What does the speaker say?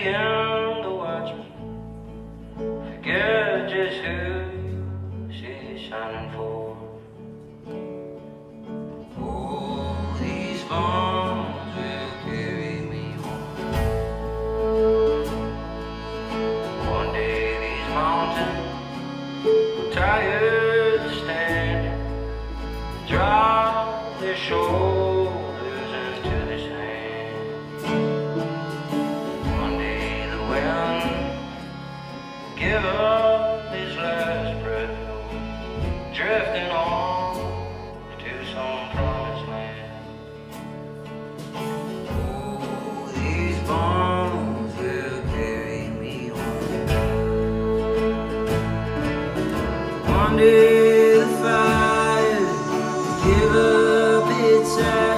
begin to watch me forget just who she's shining for. Oh, these bones will carry me home. One day these mountains will tired of standing, drop their shoulders into the sand. One day the wind will give up his last breath, drifting on to some promised land. Oh, these bones will carry me home. One day the fire will give up its